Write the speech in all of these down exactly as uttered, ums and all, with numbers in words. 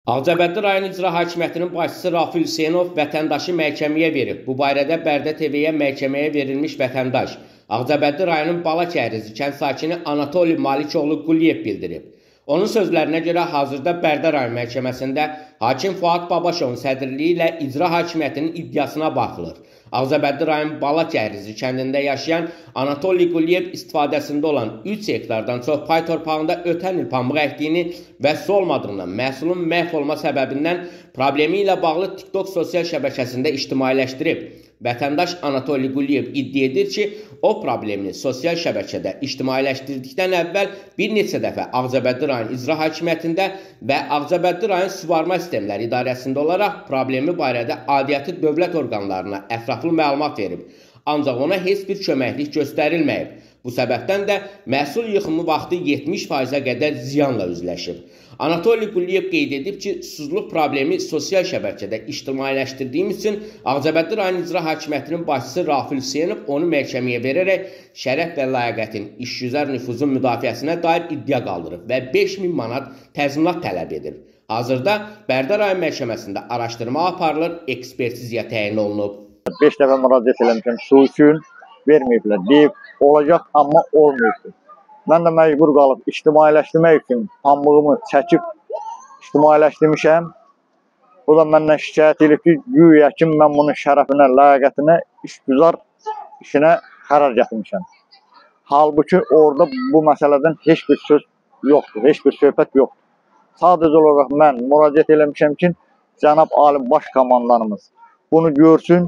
Ağcabədi rayon İcra Hakimiyyətinin başçısı Rafil Hüseynov vətəndaşı məhkəməyə verib. Bu barədə Bərdə T V-yə məhkəməyə verilmiş vətəndaş Ağcabədi rayonun Bala Kəhrizi kənd sakini Anatoli Malikoğlu Quliyev bildirib. Onun sözlərinə görə hazırda Bərdə rayon məhkəməsində hakim Fuad Babaşovun sədrliyi ilə İcra Hakimiyyətinin iddiasına baxılır. Ağcabədi rayon Bala Kəhrizi kəndində yaşayan Anatoli Quliyev istifadəsində olan üç hektardan çox pay torpağında ötən il pambıq əkdiyini və su olmadığından məhsulun məhv olma səbəbindən problemi ilə bağlı TikTok sosial şəbəkəsində ictimailəşdirib. Vətəndaş Anatoli Quliyev iddia edir ki, o problemini sosial şəbəkədə ictimailəşdirdikdən əvvəl bir neçə dəfə Ağcabədi rayon İcra Hakimiyyətində və Ağcabədi rayon Suvarma Sistemləri İdarəsində olaraq problemi barədə aidiyyatı dövlət orqanlarına ətraflı məlumat verib. Ancaq ona heç bir köməklik göstərilməyib. Bu səbəbdən də məhsul yığımı vaxtı yetmiş faizə qədər ziyanla üzləşib. Anatoli Quliyev qeyd edib ki, susuzluq problemi sosial şəbəkədə ictimailəşdirdiyim üçün Ağcabədi rayon İcra Hakimiyyətinin başçısı Rafil Hüseynov onu məhkəməyə verərək şərəf və layiqətin, işgüzar nüfuzun müdafiəsinə dair iddia qaldırıb və beş min manat təzminat tələb edir. Hazırda Bərdə rayon məhkəməsində araşdırma aparılır, ekspertizaya təyin olunub. beş dəfə müraciət eləmişəm, su üçün verməyiblər, deyib olacaq, amma olmayıbdır. Mən də məcbur qalıb ictimailəşdirmək üçün pambığımı çəkib ictimailəşdirmişəm. O da məndən şikayət edib ki, güya ki, mən bunun şərəfinə, layiqətinə, işgüzar işinə qərar gətirmişəm. Halbuki orada bu məsələdən heç bir söz yoxdur, heç bir söhbət yoxdur. Sadəcə olaraq mən müraciət eləmişəm ki, cənab Ali Baş Komandanımız bunu görsün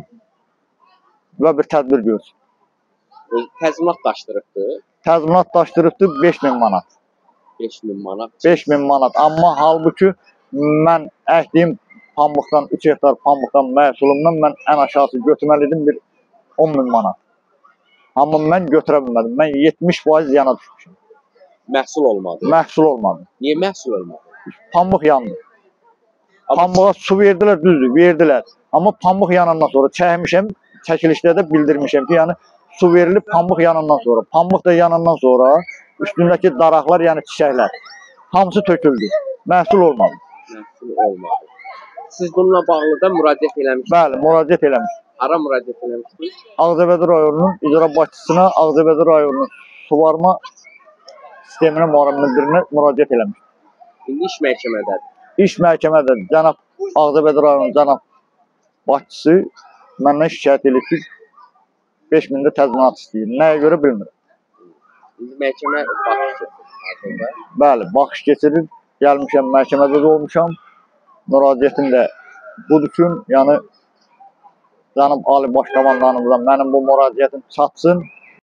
və bir tədbir görsün. Təzminat daşdırıbdır. Təzminat daşdırıbdır beş min manat. beş min manat. beş min manat. Amma halbuki mən əkdiyim pambıqdan, üç hektar pambıqdan məhsulumdan mən ən aşağısı götürməlidim bir on min manat. Amma mən götürə bilmədim. Mən yetmiş faiz yana düşmüşüm. Məhsul olmadı. Məhsul olmadı. Niyə məhsul olmadı? Pambıq yandı. Pambığa su verdilər, düzdür, verdilər. Amma pambıq yanandan sonra çəkmişəm, çəkilişdə də bildirmişəm ki, yəni su verilib pambıq yanandan sonra. Pambıq da yanandan sonra üstündəki daraqlar, yəni çiçəklər hamısı töküldü. Məhsul olmadı. Məhsul olmadı. Siz bununla bağlı da müraciət eləmişsiniz? Bəli, müraciət eləmişdim. Hara müraciət eləmişsiniz? Ağcabədi rayonunun icra başçısına, Ağcabədi rayonunun suvarma sisteminə müdirinə müraciət eləmişdim. İndi iş məhkəmədədir. İş məhkəmədə cənab Ağcabədi rayonunun cənab başçısı məndən şikayət edir ki, beş min də təzminat istəyir. Nəyə görə bilmirəm. İndi məhkəmə baxış keçirir. Bəli, baxış keçirir. Gəlmişəm, məhkəmədə də olmuşam. Müraciətim də budur ki, yəni cənab Ali Baş Komandanımıza mənim bu müraciətim çatsın.